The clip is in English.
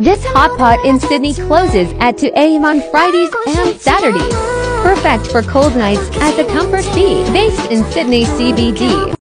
This Hotpot in Sydney closes at 2 a.m. on Fridays and Saturdays. Perfect for cold nights at the Comfort Fee, based in Sydney CBD.